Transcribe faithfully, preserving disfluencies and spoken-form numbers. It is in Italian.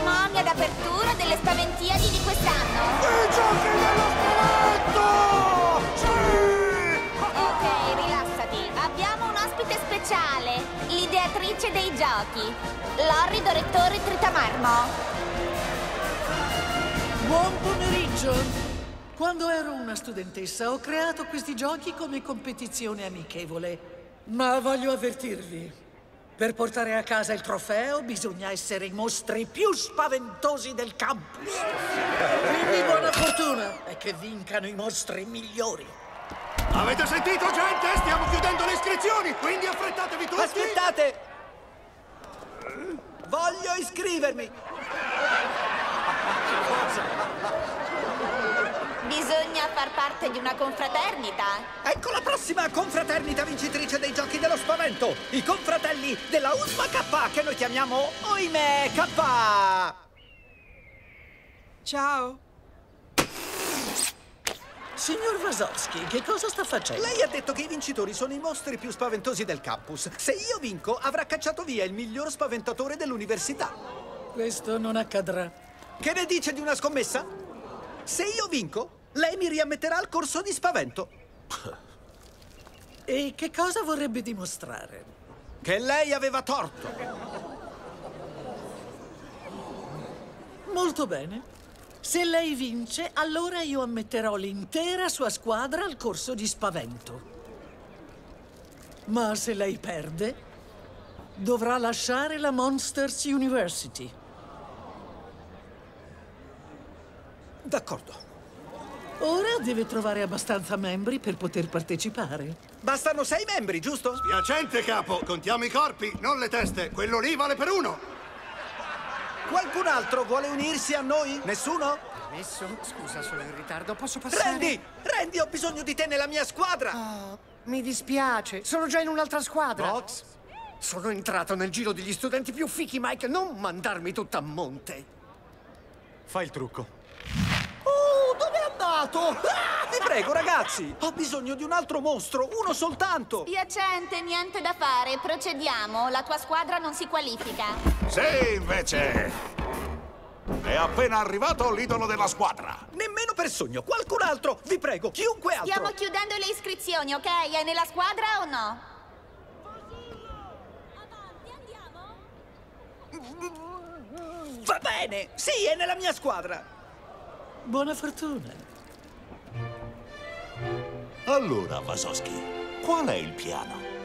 cerimonia d'apertura delle Spaventiadi di quest'anno. I giochi dello spavento! Sì! Ok, rilassati. Abbiamo un ospite speciale, l'ideatrice dei giochi, l'orrido rettore Tritamarmo. Buon pomeriggio! Quando ero una studentessa ho creato questi giochi come competizione amichevole. Ma voglio avvertirvi, per portare a casa il trofeo bisogna essere i mostri più spaventosi del campus. Quindi buona fortuna e che vincano i mostri migliori. Avete sentito, gente? Stiamo chiudendo le iscrizioni, quindi affrettatevi tutti! Aspettate! Voglio iscrivermi! Bisogna far parte di una confraternita. Ecco la prossima confraternita vincitrice dei giochi dello spavento! I confratelli della U S M A K, che noi chiamiamo Oimè K! Ciao! Signor Wazowski, che cosa sta facendo? Lei ha detto che i vincitori sono i mostri più spaventosi del campus. Se io vinco, avrà cacciato via il miglior spaventatore dell'università. Questo non accadrà. Che ne dice di una scommessa? Se io vinco, lei mi riammetterà al corso di spavento. E che cosa vorrebbe dimostrare? Che lei aveva torto. Molto bene. Se lei vince, allora io ammetterò l'intera sua squadra al corso di spavento. Ma se lei perde, dovrà lasciare la Monsters University. D'accordo. Ora deve trovare abbastanza membri per poter partecipare. Bastano sei membri, giusto? Spiacente, capo. Contiamo i corpi, non le teste. Quello lì vale per uno. Qualcun altro vuole unirsi a noi? Nessuno? Permesso? Scusa, sono in ritardo. Posso passare? Randy! Randy, ho bisogno di te nella mia squadra! Oh, mi dispiace. Sono già in un'altra squadra. Box? Sono entrato nel giro degli studenti più fichi, Mike. Non mandarmi tutta a monte. Fai il trucco. Oh, dove è andato? Ah, vi prego, ragazzi! Ho bisogno di un altro mostro, uno soltanto! Spiacente, niente da fare. Procediamo. La tua squadra non si qualifica. Sì, invece! È appena arrivato l'idolo della squadra. Nemmeno per sogno, qualcun altro! Vi prego, chiunque altro! Stiamo chiudendo le iscrizioni, ok? È nella squadra o no? Va bene! Sì, è nella mia squadra! Buona fortuna. Allora, Wazowski, qual è il piano?